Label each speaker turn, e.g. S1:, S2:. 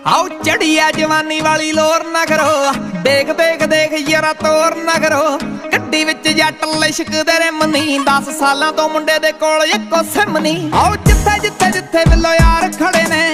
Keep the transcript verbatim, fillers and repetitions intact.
S1: आओ चढ़िया जवानी वाली लोर ना करो, देख देख देख यारा तोर ना करो। गड्डी विच जट लिशकदे रिमनी, दस सालां तो मुंडे दे कोल इक्को सिम नी। आओ जिथे जिथे जिथे बिल्लो यार खड़े ने,